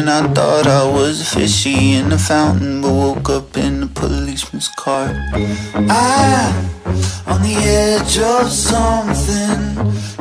morning I thought I was a fishy in the fountain, but woke up in the policeman's car. I'm on the edge of something,